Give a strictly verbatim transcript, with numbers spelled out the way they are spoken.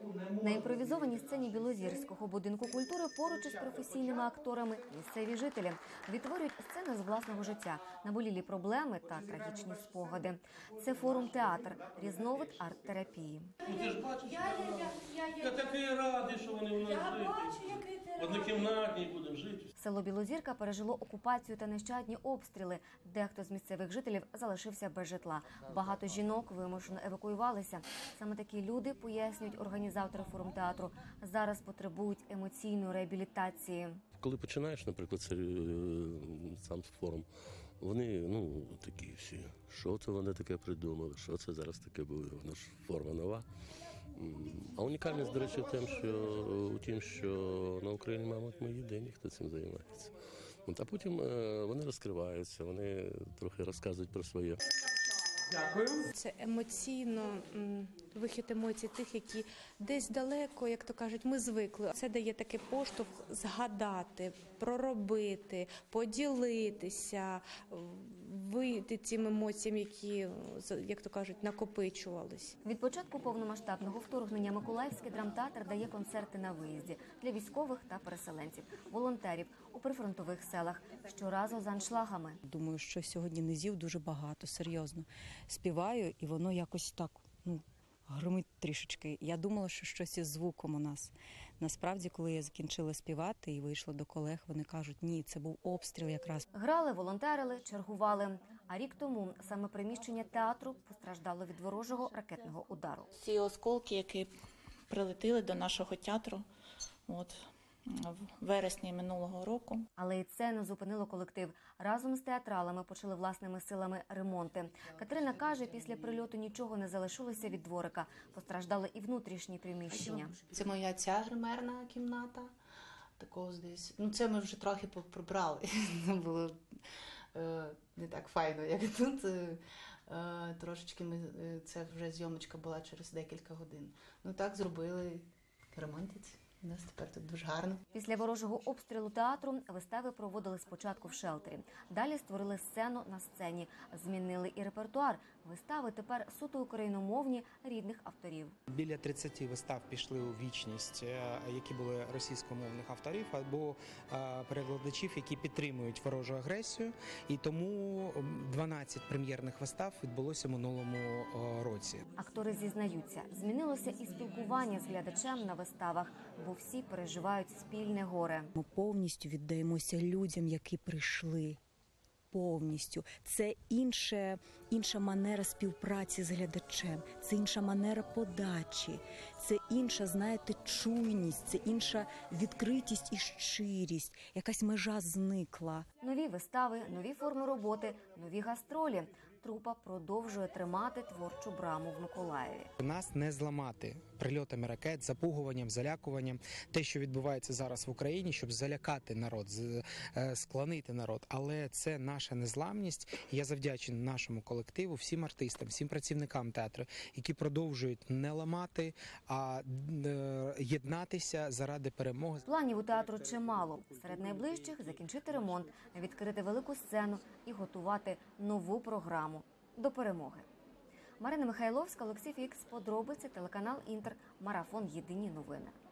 На імпровізованій сцені Білозірського будинку культури поруч із професійними акторами місцеві жителі відтворюють сцени з власного життя, наболілі проблеми та трагічні спогади. Це форум-театр, різновид арт-терапії. Ну, ти ж бачиш, я такий радий, що вони у нас жити. В однокімнатній будемо жити. Село Білозірка пережило окупацію та нещадні обстріли. Дехто з місцевих жителів залишився без житла. Багато жінок вимушено евакуювалися. Саме такі люди, пояснюють організатори форум-театру, зараз потребують емоційної реабілітації. Коли починаєш, наприклад, це, сам форум, вони, ну, такі всі, що це вони таке придумали, що це зараз таке буде, воно ж форма нова. А унікальність, до речі, в тім, що, у тім, що на Україні, мабуть, ми єдині, хто цим займається. А потім вони розкриваються, вони трохи розказують про своє. Дякую. Це емоційно, вихід емоцій тих, які десь далеко, як то кажуть, ми звикли. Це дає такий поштовх згадати, проробити, поділитися, вийти цим емоціям, які, як то кажуть, накопичувались. Від початку повномасштабного вторгнення Миколаївський драмтеатр дає концерти на виїзді для військових та переселенців, волонтерів у прифронтових селах, щоразу з аншлагами. Думаю, що сьогодні низів дуже багато, серйозно. Співаю, і воно якось так, ну, гримить трішечки. Я думала, що щось із звуком у нас. Насправді, коли я закінчила співати і вийшла до колег, вони кажуть, ні, це був обстріл якраз. Грали, волонтерили, чергували. А рік тому саме приміщення театру постраждало від ворожого ракетного удару. Ці осколки, які прилетіли до нашого театру, от, в вересні минулого року. Але і це не зупинило колектив. Разом з театралами почали власними силами ремонти. Катерина каже, після прильоту нічого не залишилося від дворика. Постраждали і внутрішні приміщення. Це моя ця гримерна кімната. Такого десь. Ну, це ми вже трохи прибрали. Було е, не так файно, як тут. Е, трошечки ми, це вже зйомочка була через декілька годин. Ну так зробили, ремонтять. У нас тепер тут дуже гарно. Після ворожого обстрілу театру вистави проводили спочатку в шелтері. Далі створили сцену на сцені. Змінили і репертуар. Вистави тепер суто україномовні рідних авторів. Біля тридцяти вистав пішли у вічність, які були російськомовних авторів або перекладачів, які підтримують ворожу агресію. І тому дванадцять прем'єрних вистав відбулося в минулому році. Актори зізнаються, змінилося і спілкування з глядачем на виставах, бо всі переживають спільне горе. Ми повністю віддаємося людям, які прийшли. Повністю. Це інше, інша манера співпраці з глядачем, це інша манера подачі, це інша, знаєте, чуйність, це інша відкритість і щирість. Якась межа зникла. Нові вистави, нові форми роботи, нові гастролі. Трупа продовжує тримати творчу браму в Миколаєві. Нас не зламати прильотами ракет, запугуванням, залякуванням. Те, що відбувається зараз в Україні, щоб залякати народ, склонити народ. Але це наша незламність. Я завдячую нашому колективу, всім артистам, всім працівникам театру, які продовжують не ламати, а єднатися заради перемоги. Планів у театру чимало. Серед найближчих – закінчити ремонт, відкрити велику сцену і готувати нову програму до перемоги. Марина Михайловська, Олексій Фікс, подробиці, телеканал Інтер, марафон «Єдині новини».